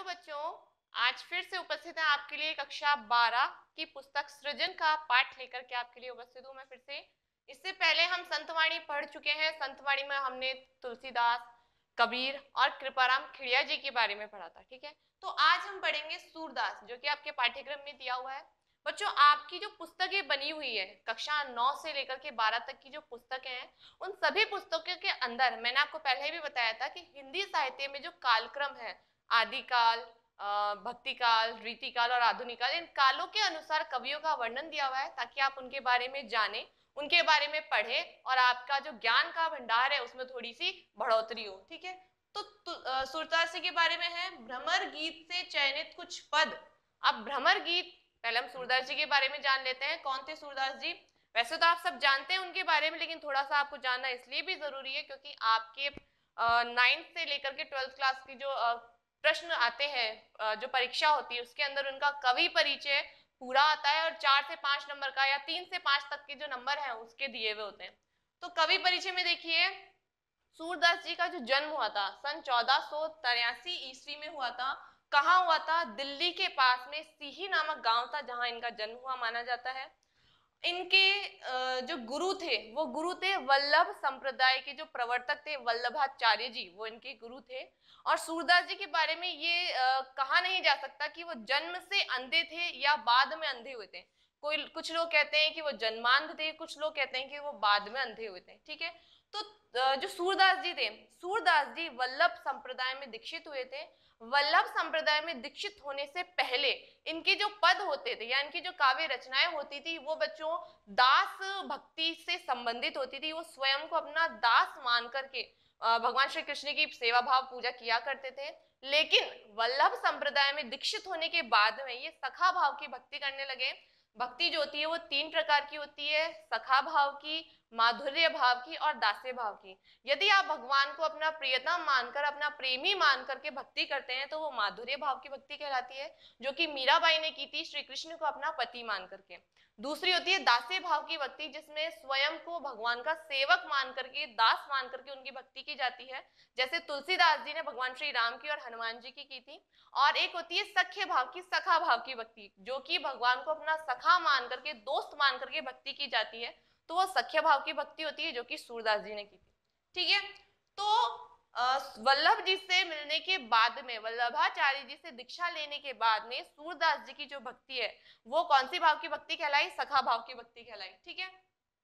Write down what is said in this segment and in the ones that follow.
बच्चों, आज फिर से उपस्थित है आपके लिए कक्षा 12 की पुस्तक सृजन का पाठ लेकर के आपके लिए उपस्थित हूँ मैं फिर से। इससे पहले हम संतवाणी पढ़ चुके हैं। संतवाणी में हमने तुलसीदास, कबीर और कृपाराम खिड़िया जी के बारे में पढ़ा था। ठीक है, तो आज हम पढ़ेंगे सूरदास, जो कि आपके पाठ्यक्रम में दिया हुआ है। बच्चों, आपकी जो पुस्तकें बनी हुई है कक्षा 9 से लेकर के 12 तक की जो पुस्तकें हैं, उन सभी पुस्तकों के अंदर मैंने आपको पहले भी बताया था कि हिंदी साहित्य में जो कालक्रम है, आदिकाल, भक्ति काल, रीति काल और आधुनिक काल, इन कालों के अनुसार कवियों का वर्णन दिया हुआ है ताकि आप उनके बारे में जाने, उनके बारे में पढ़े और आपका जो ज्ञान का भंडार है उसमें थोड़ी सी बढ़ोतरी हो। ठीक है, तो सूरदास जी के बारे में है भ्रमर गीत से चयनित कुछ पद। अब भ्रमर गीत, पहले हम सूरदास जी के बारे में जान लेते हैं। कौन थे सूरदास जी? वैसे तो आप सब जानते हैं उनके बारे में, लेकिन थोड़ा सा आपको जानना इसलिए भी जरूरी है क्योंकि आपके 9th से लेकर के 12th क्लास की जो प्रश्न आते हैं, जो परीक्षा होती है उसके अंदर उनका कवि परिचय पूरा आता है और 4 से 5 नंबर का या 3 से 5 तक के जो नंबर हैं उसके दिए हुए होते हैं। तो कवि परिचय में देखिए, सूरदास जी का जो जन्म हुआ था सन 1483 ईस्वी में हुआ था। कहाँ हुआ था? दिल्ली के पास में सीही नामक गांव था जहां इनका जन्म हुआ माना जाता है। इनके जो गुरु थे वो गुरु थे वल्लभ संप्रदाय के जो प्रवर्तक थे वल्लभाचार्य जी, वो इनके गुरु थे। और सूरदास जी के बारे में ये कहा नहीं जा सकता कि वो जन्म से अंधे थे या बाद में अंधे हुए थे। कुछ लोग कहते हैं कि वो जन्मांध थे, कुछ लोग कहते हैं कि वो बाद में अंधे हुए थे। ठीक है, तो जो सूरदास जी थे, सूरदास जी वल्लभ संप्रदाय में दीक्षित हुए थे। वल्लभ संप्रदाय में दीक्षित होने से पहले इनके जो पद होते थे या इनकी जो काव्य रचनाएं होती थी वो बच्चों दास भक्ति से संबंधित होती थी। वो स्वयं को अपना दास मान करके भगवान श्री कृष्ण की सेवा भाव पूजा किया करते थे। लेकिन वल्लभ संप्रदाय में दीक्षित होने के बाद में ये सखा भाव की भक्ति करने लगे। भक्ति जो होती है वो 3 प्रकार की होती है, सखा भाव की, माधुर्य भाव की और दास्य भाव की। यदि आप भगवान को अपना प्रियतम मानकर, अपना प्रेमी मान करके भक्ति करते हैं तो वो माधुर्य भाव की भक्ति कहलाती है, जो कि मीराबाई ने की थी श्री कृष्ण को अपना पति मान करके। दूसरी होती है दास्य भाव की भक्ति, जिसमें स्वयं को भगवान का सेवक मान करके, दास मान करके उनकी भक्ति की जाती है, जैसे तुलसीदास जी ने भगवान श्री राम की और हनुमान जी की थी। और एक होती है सख्य भाव की, सखा भाव की भक्ति, जो कि भगवान को अपना सखा मान करके, दोस्त मान करके भक्ति की जाती है। तो वो सख्य भाव की भक्ति होती है जो कि सूरदास जी ने की थी। ठीक है, तो वल्लभ जी से मिलने के बाद में, वल्लभाचार्य जी से दीक्षा लेने के बाद में सूरदास जी की जो भक्ति है वो कौन सी भाव की भक्ति कहलाई? सखा भाव की भक्ति कहलाई। ठीक है,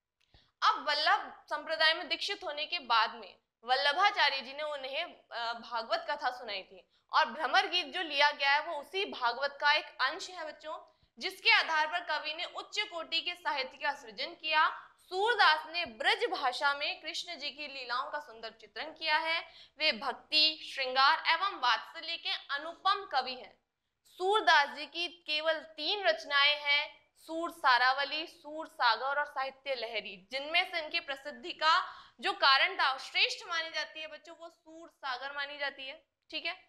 अब वल्लभ संप्रदाय में दीक्षित होने के बाद में वल्लभाचार्य जी ने उन्हें भागवत कथा सुनाई थी और भ्रमर गीत जो लिया गया है वो उसी भागवत का एक अंश है बच्चों, जिसके आधार पर कवि ने उच्च कोटि के साहित्य का सृजन किया। सूरदास ने ब्रज भाषा में कृष्ण जी की लीलाओं का सुंदर चित्रण किया है। वे भक्ति, श्रृंगार एवं वात्सल्य के अनुपम कवि हैं। सूरदास जी की केवल 3 रचनाएं हैं, सूर सारावली, सूर सागर और साहित्य लहरी, जिनमें से इनकी प्रसिद्धि का जो कारण था, श्रेष्ठ मानी जाती है बच्चों, वो सूर सागर मानी जाती है। ठीक है,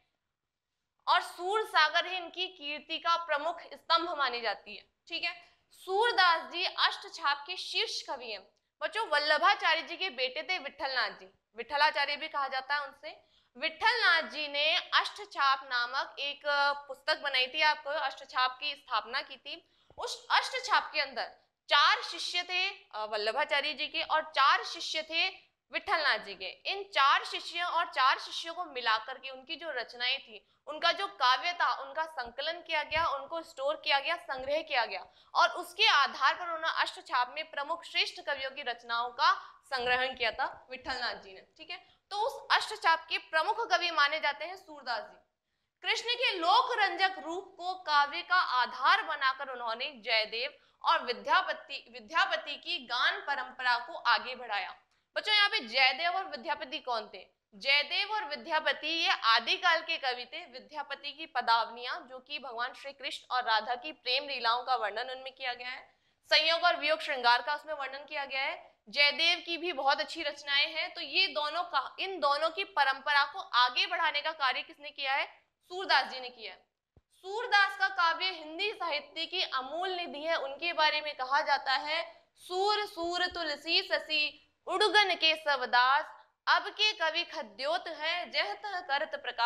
और सूर सागर ही इनकी कीर्ति का प्रमुख स्तंभ मानी जाती है। ठीक है, सूरदास जी अष्टछाप के शीर्ष कवि हैं बच्चों। वल्लभाचार्य जी के बेटे थे विठलनाथ जी, विठलाचार्य भी कहा जाता है उनसे। विठलनाथ जी ने अष्टछाप नामक एक पुस्तक बनाई थी, आपको अष्टछाप की स्थापना की थी। उस अष्टछाप के अंदर 4 शिष्य थे वल्लभाचार्य जी के और 4 शिष्य थे विठलनाथ जी के। इन 4 शिष्यों और 4 शिष्यों को मिलाकर के उनकी जो रचनाएं थी, उनका जो काव्य था, उनका संकलन किया गया, उनको स्टोर किया गया, संग्रह किया गया और उसके आधार पर उन्होंने अष्टछाप में प्रमुख श्रेष्ठ कवियों की रचनाओं का संग्रहण किया था विठलनाथ जी ने। ठीक है, तो उस अष्टछाप के प्रमुख कवि माने जाते हैं सूरदास जी। कृष्ण के लोक रंजक रूप को काव्य का आधार बनाकर उन्होंने जयदेव और विद्यापति की गान परंपरा को आगे बढ़ाया। बच्चों, यहाँ पे जयदेव और विद्यापति कौन थे? जयदेव और विद्यापति ये आदिकाल के कवि थे। विद्यापति की पदावनियां, जो कि भगवान श्री कृष्ण और राधा की प्रेम लीलाओं का वर्णन उनमें किया गया है, संयोग और वियोग श्रृंगार का उसमें वर्णन किया गया है। जयदेव की भी बहुत अच्छी रचनाएं हैं। तो ये दोनों का, इन दोनों की परंपरा को आगे बढ़ाने का कार्य किसने किया है? सूरदास जी ने किया है। सूरदास का काव्य हिंदी साहित्य की अमूल निधि है। उनके बारे में कहा जाता है, सूर सूर तुलसी ससी उड़गन के सवदास, अब के कवि खद्योत है जहत करत प्रकाश।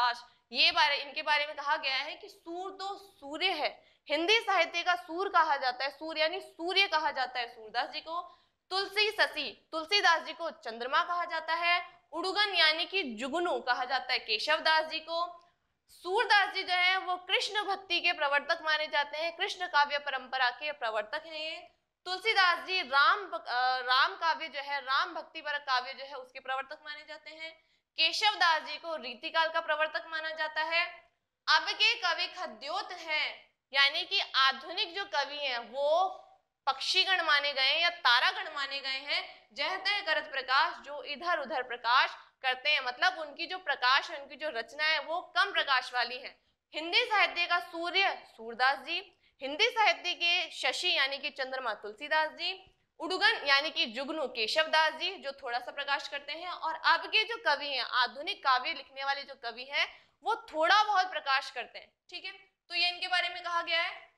इनके बारे में कहा गया है कि सूर तो सूर्य है, हिंदी साहित्य का सूर कहा जाता है, सूर्य यानी सूर्य कहा जाता है सूरदास जी को। तुलसीदास जी को चंद्रमा कहा जाता है। उड़ुगन यानी कि जुगनू कहा जाता है केशव दास जी को। सूरदास जी जो है वो कृष्ण भक्ति के प्रवर्तक माने जाते हैं, कृष्ण काव्य परंपरा के प्रवर्तक हैं ये। तुलसीदास जी राम काव्य जो है, राम भक्ति पर काव्य जो है उसके प्रवर्तक माने जाते हैं। केशव दास जी को रीतिकाल का प्रवर्तक माना जाता है। अब के कवि खद्योत हैं, यानी कि आधुनिक जो कवि हैं वो पक्षीगण माने गए या तारागण माने गए हैं। जहते करत प्रकाश, जो इधर उधर प्रकाश करते हैं, मतलब उनकी जो प्रकाश है, उनकी जो रचना है वो कम प्रकाश वाली है। हिंदी साहित्य का सूर्य सूरदास जी, हिंदी साहित्य के शशि यानी कि चंद्रमा तुलसीदास जी, उड़ुगन यानी कि जुगनू केशव दास जी जो थोड़ा सा प्रकाश करते हैं, और अब के जो कवि हैं, आधुनिक काव्य लिखने वाले जो कवि हैं वो थोड़ा बहुत प्रकाश करते हैं। ठीक है, तो ये इनके बारे में कहा गया है।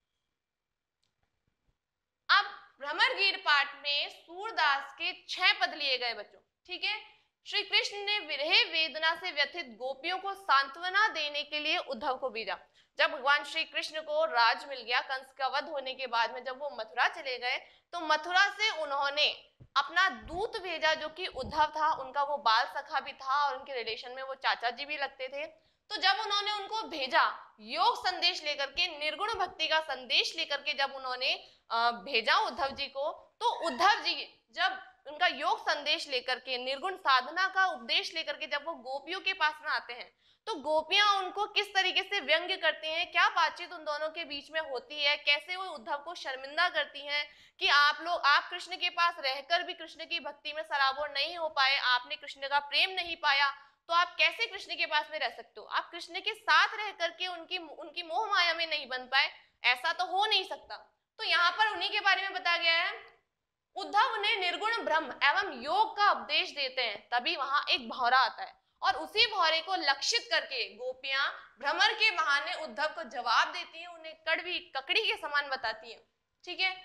अब भ्रमरगीत पाठ में सूरदास के 6 पद लिए गए बच्चों। ठीक है, श्री कृष्ण ने विरह वेदना से व्यथित गोपियों को सांत्वना देने के लिए उद्धव को भेजा। जब भगवान श्री कृष्ण को राज मिल गया, कंस का वध होने के बाद में जब वो मथुरा चले गए, तो मथुरा से उन्होंने अपना दूत भेजा जो कि उद्धव था, उनका वो बाल सखा भी था और उनके रिलेशन में वो चाचा जी भी लगते थे। तो जब उन्होंने उनको भेजा योग संदेश लेकर के, निर्गुण भक्ति का संदेश लेकर के जब उन्होंने भेजा उद्धव जी को, तो उद्धव जी जब उनका योग संदेश लेकर के, निर्गुण साधना का उपदेश लेकर के जब वो गोपियों के पास में आते हैं, तो गोपियां उनको किस तरीके से व्यंग्य करती हैं, क्या बातचीत उन दोनों के बीच में होती है, कैसे वो उद्धव को शर्मिंदा करती हैं कि आप कृष्ण के पास रहकर भी कृष्ण की भक्ति में सराबोर नहीं हो पाए, आपने कृष्ण का प्रेम नहीं पाया, तो आप कैसे कृष्ण के पास में रह सकते हो, आप कृष्ण के साथ रह करके उनकी मोह माया में नहीं बन पाए, ऐसा तो हो नहीं सकता। तो यहाँ पर उन्हीं के बारे में बताया गया है। उद्धव उन्हें निर्गुण ब्रह्म एवं योग का उपदेश देते हैं, तभी वहां एक भौरा आता है और उसी भौरे को लक्षित करके गोपियां भ्रमर के बहाने उद्धव को जवाब देती हैं, उन्हें कड़वी ककड़ी के समान बताती हैं। ठीक है,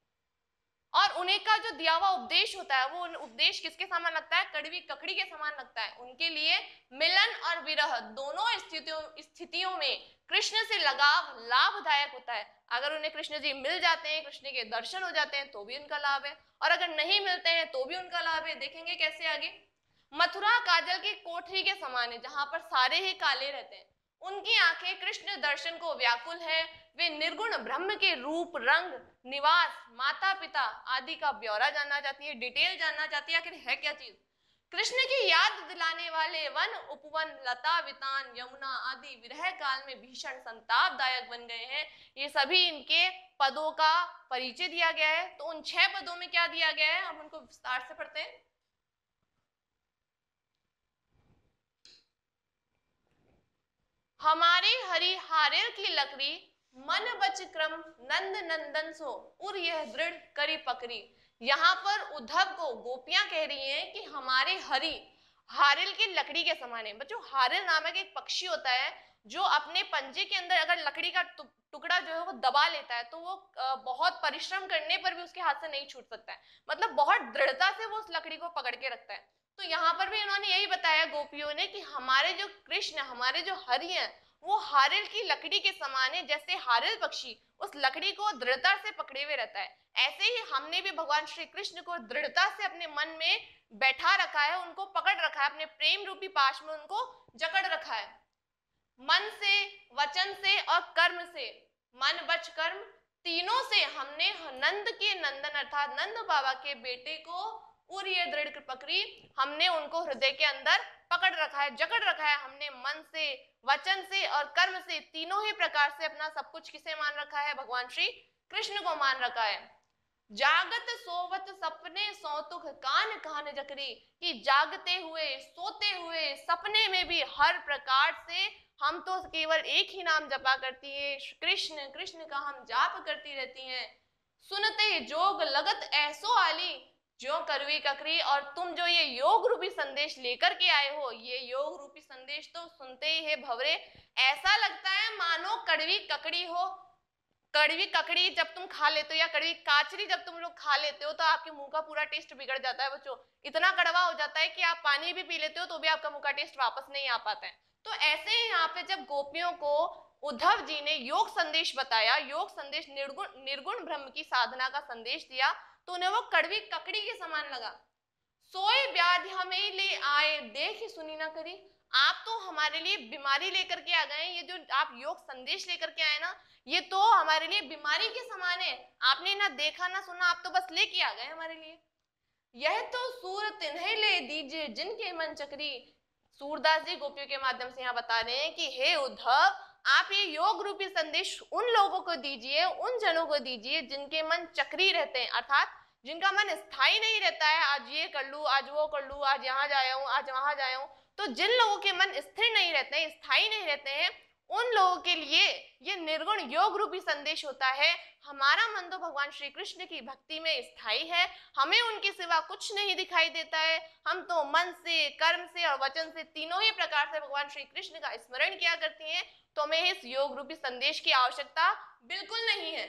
और उन्हें का जो दिया हुआ उपदेश होता है वो उपदेश किसके समान लगता है, कड़वी ककड़ी के समान लगता है। उनके लिए मिलन और विरह दोनों स्थितियों में कृष्ण से लगाव लाभदायक होता है। अगर उन्हें कृष्ण जी मिल जाते हैं, कृष्ण के दर्शन हो जाते हैं तो भी उनका लाभ है, और अगर नहीं मिलते हैं तो भी उनका लाभ है। देखेंगे कैसे आगे। मथुरा काजल की कोठरी के समान है, जहां पर सारे ही काले रहते हैं। उनकी आंखें कृष्ण दर्शन को व्याकुल है। वे निर्गुण ब्रह्म के रूप, रंग, निवास, माता पिता आदि का ब्यौरा जानना चाहती है, डिटेल जानना चाहती है, आखिर है क्या चीज। कृष्ण की याद दिलाने वाले वन, उपवन, लता, वितान, यमुना आदि विरह काल में भीषण संतापदायक बन गए हैं। ये सभी इनके पदों का परिचय दिया गया है। तो उन 6 पदों में क्या दिया गया है, हम उनको विस्तार से पढ़ते हैं। हमारे हरि हारेर की लकड़ी, मन बच क्रम नंद नंदन सो, उर यह दृढ़ करी पकड़ी। यहाँ पर उद्धव को गोपियां कह रही हैं कि हमारे हरि हारिल की लकड़ी के समान है। बच्चों, हारिल नामक एक पक्षी होता है जो अपने पंजे के अंदर अगर लकड़ी का टुकड़ा जो है वो दबा लेता है तो वो बहुत परिश्रम करने पर भी उसके हाथ से नहीं छूट सकता है, मतलब बहुत दृढ़ता से वो उस लकड़ी को पकड़ के रखता है। तो यहाँ पर भी इन्होंने यही बताया गोपियों ने कि हमारे जो कृष्ण, हमारे जो हरि हैं, वो हारिल की लकड़ी के समान है। जैसे हारिल पक्षी उस लकड़ी को दृढ़ता से पकड़े हुए रहता है, ऐसे ही हमने भी भगवान श्री कृष्ण को दृढ़ता से अपने मन में बैठा रखा है, उनको पकड़ रखा है, अपने प्रेम रूपी पाश में उनको जकड़ रखा है। मन से, वचन से और कर्म से, मन वच कर्म तीनों से हमने नंद के नंदन अर्थात नंद बाबा के बेटे को और ये दृढ़ पकड़ी, हमने उनको हृदय के अंदर पकड़ रखा है, जकड़ रखा है। हमने मन से, वचन से और कर्म से तीनों ही प्रकार से अपना सब कुछ किसे मान रखा है, भगवान श्री कृष्ण को मान रखा है। जागत सोवत सपने सौतुख कान कान जकरी, कि जागते हुए, सोते हुए, सपने में भी हर प्रकार से हम तो केवल एक ही नाम जपा करती है, कृष्ण कृष्ण का हम जाप करती रहती हैं। सुनते जोग लगत ऐसो आली, जो करवी ककरी। और तुम जो ये योग रूपी संदेश लेकर के आए हो, ये योग रूपी संदेश तो सुनते ही है भवरे ऐसा लगता है मानो कड़वी ककड़ी हो। कड़वी ककड़ी जब तुम खा लेते हो या कड़वी काचरी जब तुम लोग खा लेते हो तो आपके मुंह का पूरा टेस्ट बिगड़ जाता है बच्चों, इतना कड़वा हो जाता है कि आप पानी भी पी लेते हो तो भी आपका मुंह का टेस्ट वापस नहीं आ पाता है। तो ऐसे ही यहाँ पे जब गोपियों को उद्धव जी ने योग संदेश बताया, योग संदेश निर्गुण ब्रह्म की साधना का संदेश दिया, तो उन्हें वो कड़वी ककड़ी के समान लगा। सोए व्याधि हमें ले आए, देख सुनी ना करी। आप तो हमारे लिए बीमारी लेकर के आ गए, ये जो आप योग संदेश लेकर के आए ना, ये तो हमारे लिए बीमारी के समान है। आपने ना देखा ना सुना, आप तो बस लेके आ गए हमारे लिए। यह तो सूर तिन्हें ले दीजिए जिनके मन चक्री। सूरदास जी गोपियों के माध्यम से यहाँ बता रहे हैं कि हे उद्धव, आप ये योग रूपी संदेश उन लोगों को दीजिए, उन जनों को दीजिए जिनके मन चक्री रहते हैं, अर्थात जिनका मन स्थायी नहीं रहता है। आज ये कर लूं, आज वो कर लूं, आज यहाँ जाया हूं, आज वहां जाया हूं। तो जिन लोगों के मन स्थिर नहीं रहते हैं, स्थायी नहीं रहते हैं, उन लोगों के लिए ये निर्गुण योग रूपी संदेश होता है। हमारा मन तो भगवान श्री कृष्ण की भक्ति में स्थायी है, हमें उनके सिवा कुछ नहीं दिखाई देता है। हम तो मन से, कर्म से और वचन से, तीनों ही प्रकार से भगवान श्री कृष्ण का स्मरण किया करती हैं। तो हमें इस योग रूपी संदेश की आवश्यकता बिल्कुल नहीं है।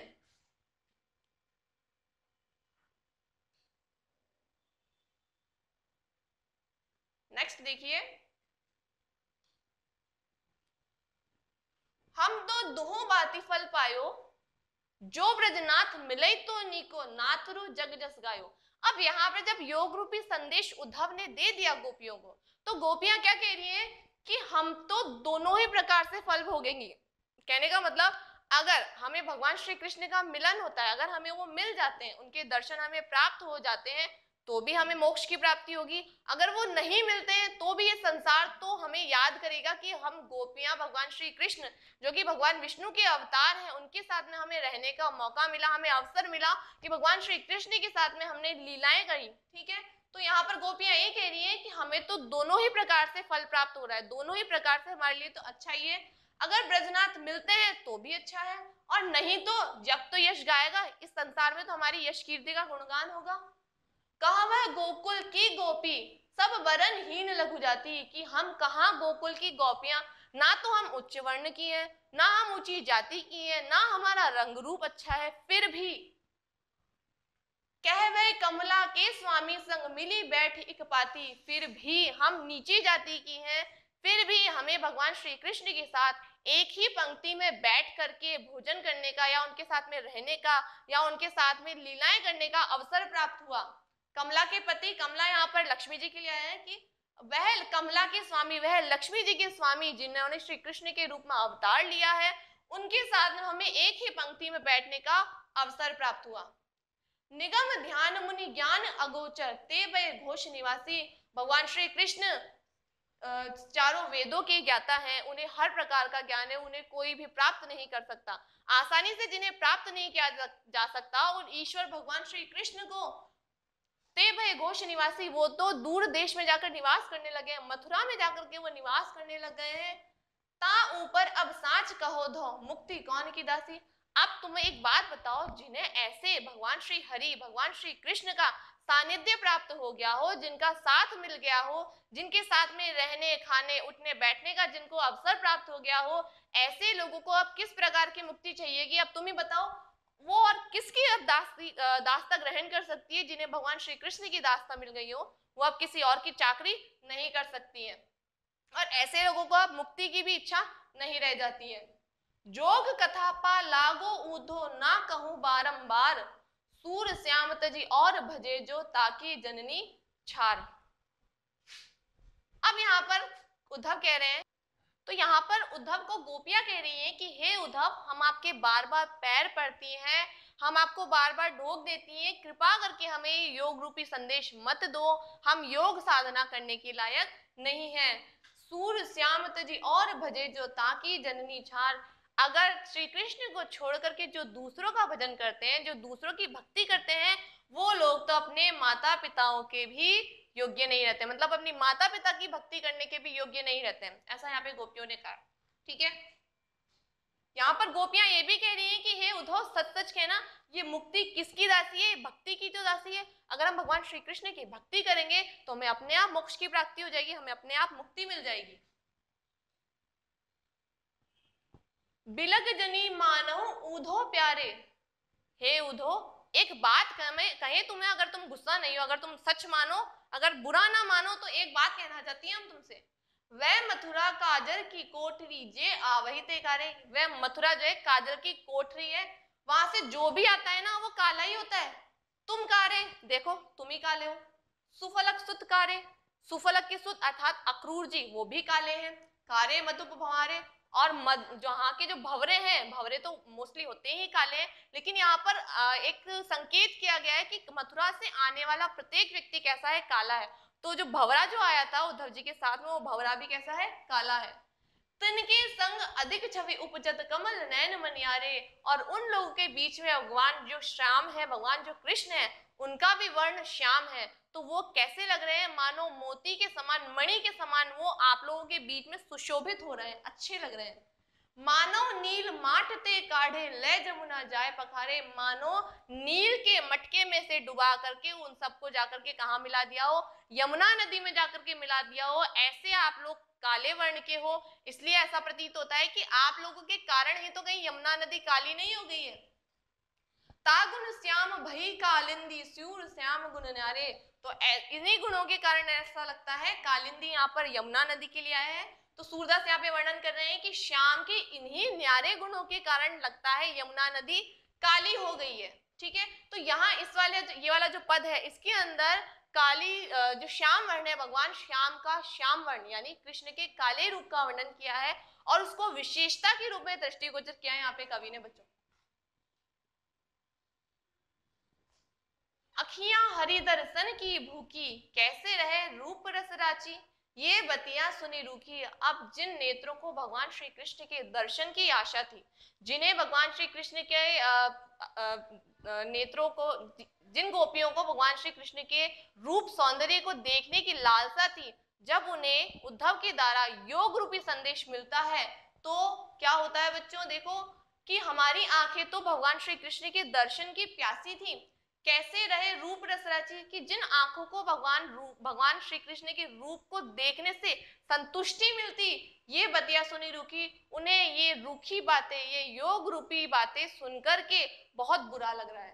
नेक्स्ट देखिए, हम तो दुहो बाती फल पायो, जो ब्रजनाथ मिले तो नीको, नाथरु जग जस गायो। अब यहाँ पर जब योग रूपी संदेश उद्धव ने दे दिया गोपियों को, तो गोपियां क्या कह रही हैं कि हम तो दोनों ही प्रकार से फल भोगेंगी। कहने का मतलब, अगर हमें भगवान श्री कृष्ण का मिलन होता है, अगर हमें वो मिल जाते हैं, उनके दर्शन हमें प्राप्त हो जाते हैं, तो भी हमें मोक्ष की प्राप्ति होगी। अगर वो नहीं मिलते हैं तो भी ये संसार तो हमें याद करेगा कि हम गोपियां भगवान श्री कृष्ण, जो कि भगवान विष्णु के अवतार हैं, उनके साथ में हमें रहने का मौका मिला, हमें अवसर मिला कि भगवान श्री कृष्ण के साथ में हमने लीलाएं करी। ठीक है, तो यहाँ पर गोपियां ये कह रही हैं कि हमें तो दोनों ही प्रकार से फल प्राप्त हो रहा है, दोनों ही प्रकार से हमारे लिए तो अच्छा ही है। अगर ब्रजनाथ मिलते हैं तो भी अच्छा है, और नहीं तो जब तो यश गाएगा इस संसार में, तो हमारी यश कीर्ति का गुणगान होगा। कहा वह गोकुल की गोपी सब वरन हीन लघु जाति, कि हम कहा गोकुल की गोपियां, ना तो हम उच्च वर्ण की हैं, ना हम ऊंची जाति की हैं, ना हमारा रंग रूप अच्छा है, फिर भी कह वह कमला के स्वामी संग मिली बैठ इक पाती, फिर भी हम नीची जाति की हैं, फिर भी हमें भगवान श्री कृष्ण के साथ एक ही पंक्ति में बैठ करके भोजन करने का, या उनके साथ में रहने का, या उनके साथ में लीलाएं करने का अवसर प्राप्त हुआ। कमला के पति, कमला यहाँ पर लक्ष्मी जी के लिए आया है कि वह कमला के स्वामी, वह लक्ष्मी जी के स्वामी जिन्होंने श्री कृष्ण के रूप में अवतार लिया है, उनके साथ में हमें एक ही पंक्ति में बैठने का अवसर प्राप्त हुआ। निगम ध्यान मुनि ज्ञान अगोचर, ते वै घोष निवासी। भगवान श्री कृष्ण चारों वेदों के ज्ञाता हैं, उन्हें हर प्रकार का ज्ञान है, उन्हें कोई भी प्राप्त नहीं कर सकता। आसानी से जिन्हें प्राप्त नहीं किया जा सकता, उन ईश्वर भगवान श्री कृष्ण को ते भय घोष निवासी, वो तो दूर देश में जाकर निवास करने लगे हैं, मथुरा में जाकर के वो निवास करने लग गए हैं। ता ऊपर अब साच कहो धो, मुक्ति कौन की दासी। अब तुम्हें एक बात बताओ, जिन्हें ऐसे भगवान श्री हरि, भगवान श्री कृष्ण का सानिध्य प्राप्त हो गया हो, जिनका साथ मिल गया हो, जिनके साथ में रहने, खाने, उठने, बैठने का जिनको अवसर प्राप्त हो गया हो, ऐसे लोगों को अब किस प्रकार की मुक्ति चाहिएगी? अब तुम ही बताओ, वो और किसकी अब दास्ता ग्रहण कर सकती है जिन्हें भगवान श्री कृष्ण की दास्ता मिल गई हो? वो अब किसी और की चाकरी नहीं कर सकती है, और ऐसे लोगों को अब मुक्ति की भी इच्छा नहीं रह जाती है। जोग कथा पा लागो ऊधो, ना कहूं बारंबार, सूर श्याम तजी और भजे जो ताकि जननी छार। अब यहाँ पर उद्धव कह रहे हैं, तो यहाँ पर उद्धव को गोपियां कह रही हैं कि हे उद्धव, हम आपके बार बार पैर पड़ती हैं, हम आपको बार बार ढोक देती हैं, कृपा करके हमें योग रूपी संदेश मत दो, हम योग साधना करने के लायक नहीं हैं। सूर श्याम तजी और भजे जो ताकि जननी छार। अगर श्री कृष्ण को छोड़ करके जो दूसरों का भजन करते हैं, जो दूसरों की भक्ति करते हैं, वो लोग तो अपने माता पिताओं के भी योग्य नहीं रहते, मतलब अपनी माता पिता की भक्ति करने के भी योग्य नहीं रहते हैं, ऐसा यहाँ पे गोपियों ने कहा। ठीक है, यहाँ पर गोपियां ये भी कह रही हैं कि हे उद्धव, सच सच कहना, ये मुक्ति किसकी दासी है? भक्ति की तो दासी है। अगर हम भगवान श्री कृष्ण की भक्ति करेंगे तो हमें अपने आप मोक्ष की प्राप्ति हो जाएगी, हमें अपने आप मुक्ति मिल जाएगी। बिलग जनी मानो ऊधो प्यारे, हे उद्धो, एक बात कहे तुम्हें, अगर तुम गुस्सा नहीं हो, अगर तुम सच मानो, अगर बुरा ना मानो, तो एक बात कहना चाहती हैं हम तुमसे। वह मथुरा काजल की कोठरी जे आवही ते कारे। वह मथुरा जो है काजल की कोठरी है, वहां से जो भी आता है ना वो काला ही होता है। तुम कारे, देखो तुम ही काले हो। सुफलक सुत कारे, सुफलक के सुत अर्थात अक्रूर जी वो भी काले हैं। कारे मधुप भंवारे, और जहाँ के जो भंवरे हैं, भंवरे तो मोस्टली होते ही काले हैं, लेकिन यहाँ पर एक संकेत किया गया है कि मथुरा से आने वाला प्रत्येक व्यक्ति कैसा है, काला है। तो जो भंवरा जो आया था उद्धव जी के साथ में, वो भंवरा भी कैसा है, काला है। तिनके संग अधिक छवि उपजत कमल नयन मनियारे, और उन लोगों के बीच में भगवान जो श्याम है, भगवान जो कृष्ण है, उनका भी वर्ण श्याम है। तो वो कैसे लग रहे हैं, मानो मोती के समान, मणि के समान वो आप लोगों के बीच में सुशोभित हो रहे हैं, अच्छे लग रहे हैं। मानो नील माटते काढ़े ले जमुना जाए पखारे, मानो नील के मटके में से डुबा करके उन सबको जाकर के कहा मिला दिया हो, यमुना नदी में जाकर के मिला दिया हो। ऐसे आप लोग काले वर्ण के हो, इसलिए ऐसा प्रतीत होता है कि आप लोगों के कारण ही तो कहीं यमुना नदी काली नहीं हो गई है। तागुन श्याम भई कालिंदी स्यूर श्याम गुण न्यारे, तो इन्हीं गुणों के कारण ऐसा लगता है, कालिंदी यहाँ पर यमुना नदी के लिए आया है। तो सूरदास यहाँ पे वर्णन कर रहे हैं कि श्याम के इन्हीं न्यारे गुणों के कारण लगता है यमुना नदी काली हो गई है। ठीक है, तो यहाँ इस वाले ये वाला जो पद है, इसके अंदर काली जो श्याम वर्ण है, भगवान श्याम का श्याम वर्ण यानी कृष्ण के काले रूप का वर्णन किया है, और उसको विशेषता के रूप में दृष्टिगोचर किया है यहाँ पे कवि ने। बच्चों, अखियां हरि दर्शन की भूखी, कैसे रहे रूप रस राची, ये बतिया सुनी रूखी। अब जिन नेत्रों को भगवान श्री कृष्ण के दर्शन की आशा थी, जिन्हें भगवान श्री कृष्ण के नेत्रों को, जिन गोपियों को भगवान श्री कृष्ण के रूप सौंदर्य को देखने की लालसा थी, जब उन्हें उद्धव के द्वारा योग रूपी संदेश मिलता है, तो क्या होता है बच्चों, देखो कि हमारी आंखें तो भगवान श्री कृष्ण के दर्शन की प्यासी थी। कैसे रहे रूप रस राची, कि जिन आंखों को भगवान श्री कृष्ण के रूप को देखने से संतुष्टि मिलती, ये बतिया सुनी रूखी, उन्हें ये रूखी बातें, ये योग रूपी बातें सुनकर के बहुत बुरा लग रहा है।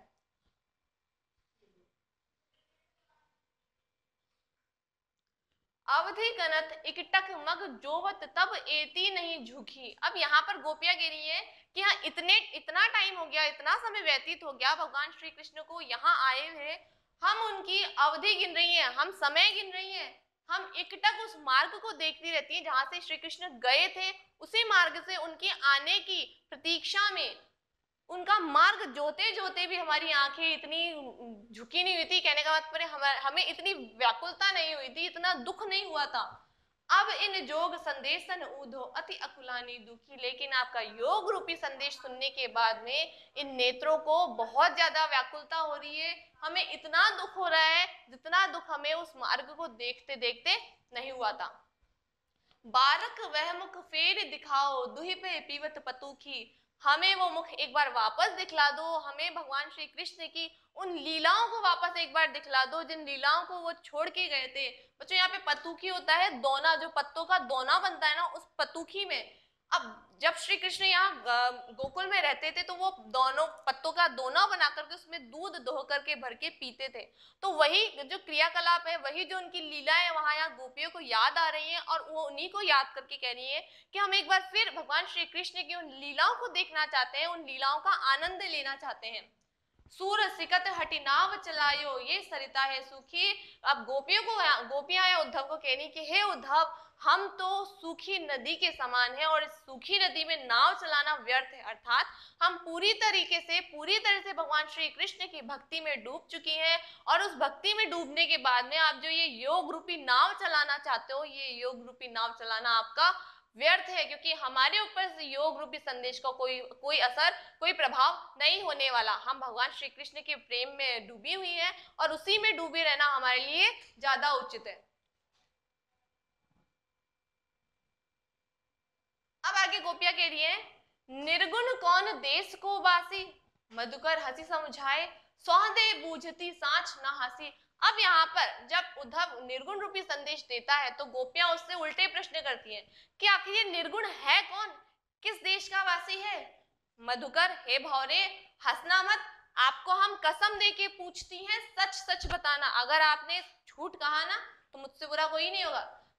अवधि कनत इकटक मग जोवत तब एती नहीं झुकी। अब यहाँ पर गोपियां कह रही है कि हाँ इतना टाइम हो गया, इतना समय व्यतीत हो गया भगवान श्री कृष्ण को यहाँ आए हुए, हम उनकी अवधि गिन रही हैं, हम समय गिन रही हैं, हम एकटक उस मार्ग को देखती रहती हैं जहां से श्री कृष्ण गए थे, उसी मार्ग से उनके आने की प्रतीक्षा में उनका मार्ग जोते जोते भी हमारी आंखें इतनी झुकी नहीं हुई थी। कहने का मतलब हमें इतनी व्याकुलता नहीं हुई थी, इतना दुख नहीं हुआ था। अब इन जोग संदेशन ऊधो अति अकुलानी दुखी, लेकिन आपका योग रूपी संदेश सुनने के बाद में इन नेत्रों को बहुत ज्यादा व्याकुलता हो रही है, हमें इतना दुख हो रहा है जितना दुख हमें उस मार्ग को देखते देखते नहीं हुआ था। बारक वह मुख फेर दिखाओ दुहि पे पीवत पतूखी, हमें वो मुख एक बार वापस दिखला दो, हमें भगवान श्री कृष्ण की उन लीलाओं को वापस एक बार दिखला दो जिन लीलाओं को वो छोड़ के गए थे। बच्चों, यहाँ पे पतूखी होता है दोना, जो पत्तों का दोना बनता है ना, उस पतूखी में। अब जब श्री कृष्ण यहाँ गोकुल में रहते थे तो वो दोनों पत्तों का दोना बना करके उसमें दूध दो करके भर के पीते थे। तो वही जो क्रियाकलाप है, वही जो उनकी लीला है, वहां यहाँ गोपियों को याद आ रही है, और वो उन्हीं को याद करके कह रही है कि हम एक बार फिर भगवान श्री कृष्ण की उन लीलाओं को देखना चाहते हैं, उन लीलाओं का आनंद लेना चाहते हैं। सूर सिकत हटि नाव चलायो ये सरिता है सूखी। अब गोपियां आए उद्धव को कहनी कि हे उद्धव, हम तो सूखी नदी के समान है, और इस सूखी नदी में नाव चलाना व्यर्थ है, अर्थात हम पूरी तरह से भगवान श्री कृष्ण की भक्ति में डूब चुकी हैं, और उस भक्ति में डूबने के बाद में आप जो ये योग रूपी नाव चलाना चाहते हो, ये योग रूपी नाव चलाना आपका व्यर्थ है, क्योंकि हमारे ऊपर से योग रूपी संदेश का कोई असर, कोई प्रभाव नहीं होने वाला। हम भगवान श्री कृष्ण के प्रेम में डूबी हुई है, और उसी में डूबे रहना हमारे लिए ज्यादा उचित है। अब आगे गोपियां कह रही है, निर्गुण कौन देश को बासी, मधुकर हंसी समझाए सौदे बूझती साँच न हंसी। अब यहाँ पर जब उद्धव निर्गुण रूपी संदेश देता है, तो गोपियां उससे उल्टे प्रश्न करती हैं कि आखिर ये निर्गुण है कौन, किस देश का वासी है। मधुकर, हे भौरे, हंसना मत, आपको हम कसम दे के पूछती हैं, सच सच बताना, अगर आपने झूठ कहा ना तो मुझसे बुरा कोई नहीं होगा।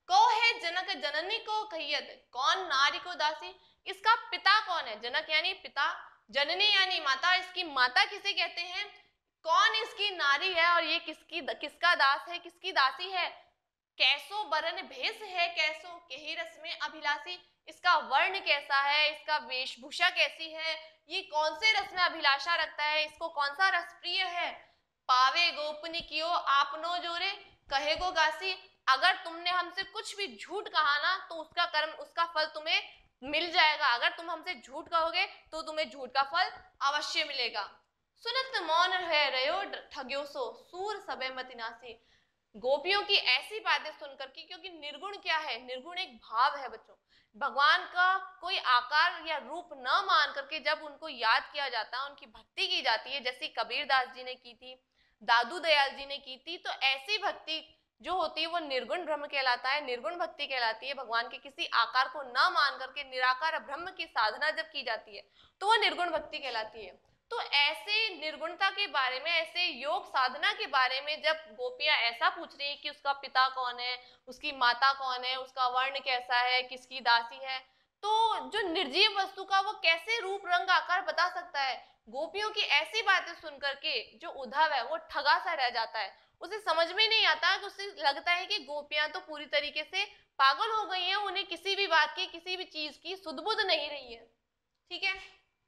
को है जनक जननी को कहियत, कौन नारी को दासी, इसका पिता कौन है, जनक यानी पिता, जननी यानी माता, इसकी माता किसे कहते हैं, कौन इसकी नारी है और ये किसका दास है, किसकी दासी है, कैसो बरन भेष है कैसो केहि रस में अभिलाषी, इसका वर्ण कैसा है, इसका वेशभूषा कैसी है, ये कौन से रस में अभिलाषा रखता है, इसको कौन सा रस प्रिय है, पावे गोपनी कियो आपनो जोरे कहे गो गासी, अगर तुमने हमसे कुछ भी झूठ कहा ना तो उसका कर्म उसका फल तुम्हें मिल जाएगा, अगर तुम हमसे झूठ कहोगे तो तुम्हें झूठ का फल अवश्य मिलेगा। सुनत मौन है रयो ठग्यो सो सूर सबे मति नासी, गोपियों की ऐसी बातें सुनकर के, क्योंकि निर्गुण क्या है, निर्गुण एक भाव है बच्चों, भगवान का कोई आकार या रूप न मान करके जब उनको याद किया जाता है, उनकी भक्ति की जाती है, जैसी कबीरदास जी ने की थी, दादू दयाल जी ने की थी, तो ऐसी भक्ति जो होती है वो निर्गुण ब्रह्म कहलाता है, निर्गुण भक्ति कहलाती है। भगवान के किसी आकार को न मान करके निराकार ब्रह्म की साधना जब की जाती है तो वो निर्गुण भक्ति कहलाती है। तो ऐसे निर्गुणता के बारे में, ऐसे योग साधना के बारे में जब गोपियां ऐसा पूछ रही है कि उसका पिता कौन है, उसकी माता कौन है, उसका वर्ण कैसा है, किसकी दासी है, तो जो निर्जीव वस्तु का वो कैसे रूप रंग आकार बता सकता है। गोपियों की ऐसी बातें सुनकर के जो उद्धव है वो ठगा सा रह जाता है, उसे समझ में नहीं आता, कि उसे लगता है कि गोपियां तो पूरी तरीके से पागल हो गई हैं, उन्हें किसी भी बात की, किसी भी चीज की सुध बुध नहीं रही है। ठीक है,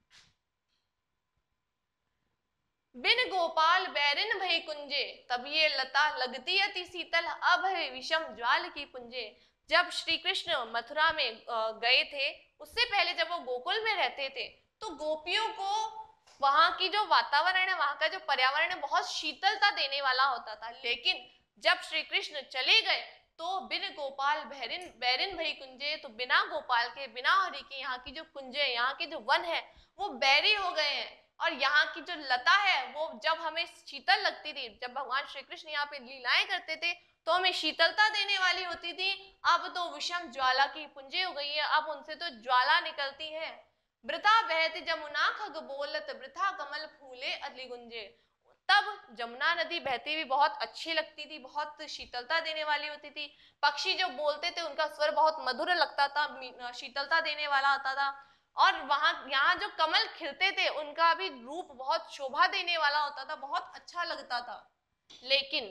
बिन गोपाल बैरिन भई कुंजे, तब ये लता लगती अति शीतल, अब है विषम ज्वाल की पुंजे। जब श्री कृष्ण मथुरा में गए थे, उससे पहले जब वो गोकुल में रहते थे, तो गोपियों को वहां की जो वातावरण है, वहां का जो पर्यावरण है, बहुत शीतलता देने वाला होता था। लेकिन जब श्री कृष्ण चले गए तो बिन गोपाल बैरिन बैरिन भई कुंजे, तो बिना गोपाल के, बिना हरि के यहाँ की जो कुंजे, यहाँ के जो वन है वो बैरी हो गए हैं। और यहाँ की जो लता है वो जब हमें शीतल लगती थी, जब भगवान श्री कृष्ण यहाँ पे लीलाएं करते थे तो हमें शीतलता देने वाली होती थी, अब तो विषम ज्वाला की पुंजे हो गई है, अब उनसे तो ज्वाला निकलती है। वृथा बहती जमुना खग बोलत, वृथा कमल फूले अदली गुंजे। तब जमुना नदी बहती हुई बहुत अच्छी लगती थी, बहुत शीतलता देने वाली होती थी, पक्षी जो बोलते थे उनका स्वर बहुत मधुर लगता था, शीतलता देने वाला आता था, और वहां यहाँ जो कमल खिलते थे उनका भी रूप बहुत शोभा देने वाला होता था, बहुत अच्छा लगता था। लेकिन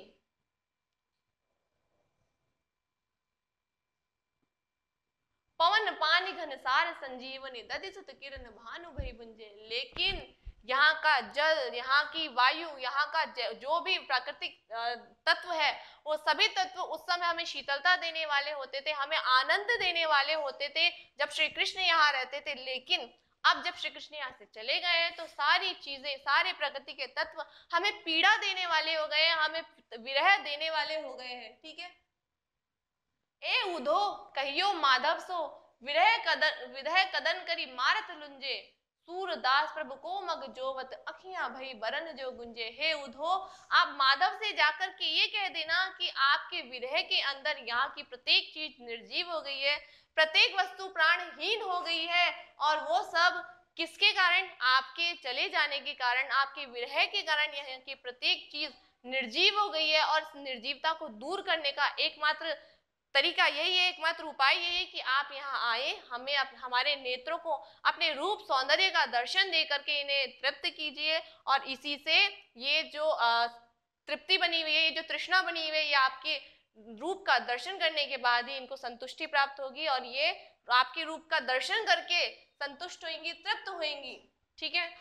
पवन पानी घनसार संजीवनी, दधि सुत किरण भानु भई बुंजे, लेकिन यहाँ का जल, यहाँ की वायु, यहाँ का जो भी प्राकृतिक तत्व है, वो सभी तत्व उस समय हमें शीतलता देने वाले होते थे, हमें आनंद देने वाले होते थे जब श्री कृष्ण यहाँ रहते थे। लेकिन अब जब श्री कृष्ण यहाँ से चले गए हैं तो सारी चीजें, सारे प्रकृति के तत्व हमें पीड़ा देने वाले हो गए हैं, हमें विरह देने वाले हो गए हैं। ठीक है, ए उधो कहियो माधव सो, विरह कदन करी मारत लुंजे, सूरदास प्रभु को मग जोवत, अखियां भई बरन जो गुंजे। हे उधो, आप माधव से जाकर के ये कह देना कि आपके विरह के अंदर यहाँ की प्रत्येक चीज निर्जीव हो गई है, प्रत्येक वस्तु प्राणहीन हो गई है, और वो सब किसके कारण, आपके चले जाने के कारण, आपके विरह के कारण यहाँ की प्रत्येक चीज निर्जीव हो गई है। और निर्जीवता को दूर करने का एकमात्र तरीका यही है, एकमात्र उपाय यही है कि आप यहाँ आए, हमें हमारे नेत्रों को अपने रूप सौंदर्य का दर्शन दे करके इन्हें तृप्त कीजिए, और इसी से ये जो तृप्ति बनी हुई है, ये जो तृष्णा बनी हुई है, ये आपके रूप का दर्शन करने के बाद ही इनको संतुष्टि प्राप्त होगी, और ये आपके रूप का दर्शन करके संतुष्ट होंगी, तृप्त होंगी। ठीक है,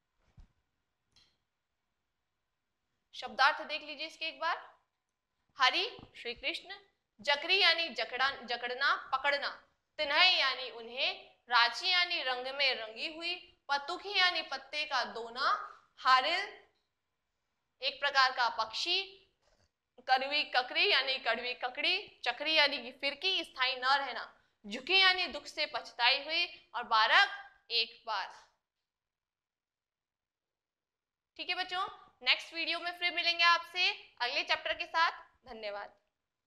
शब्दार्थ देख लीजिए इसके एक बार। हरि श्री कृष्ण, जकरी यानी जकड़ना पकड़ना, तिन्ह यानी उन्हें, राची यानी रंग में रंगी हुई, पतुखी यानी पत्ते का दोना, हारिल एक प्रकार का पक्षी, कड़वी ककड़ी यानी कड़वी ककड़ी, चक्री यानी कि फिरकी, स्थायी न रहना, झुके यानी दुख से पछताई हुई, और बारक एक बार। ठीक है बच्चों, नेक्स्ट वीडियो में फिर मिलेंगे आपसे अगले चैप्टर के साथ। धन्यवाद।